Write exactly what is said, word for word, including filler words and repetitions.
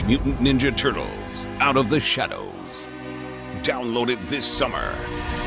Mutant Ninja Turtles: Out of the Shadows. Download it this summer.